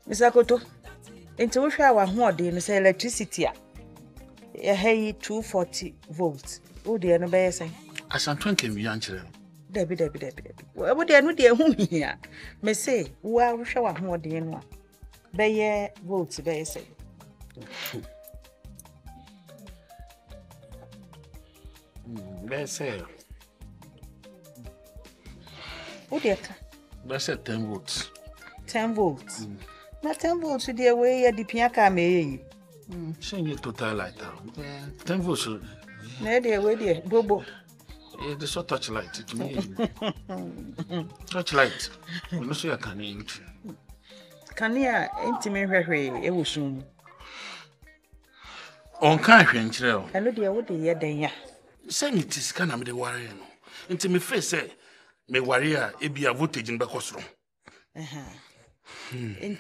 Miss Akoto, into which our hoarding is electricity. A hay 240 volts. Oh, dear, no bear say. As I'm 20 young. Debbie. What would I know, dear, whom here? May say, well, show our hoarding one. Bear volts, bear say. Bear say. Oh, dear. That's at 10 volts. 10 volts. Not 10 volts, dear, way at the piaka may. Send you total light. 10 volts. No, dear, way, dear, Bobo. The so touch light to me. Touch light. We see a can. Can you intimate her? It was soon. On can't trail. I know, dear, what the year then, Send it is can the warrior. Into me face say, me warrior, it be a voltage in Bacosro. In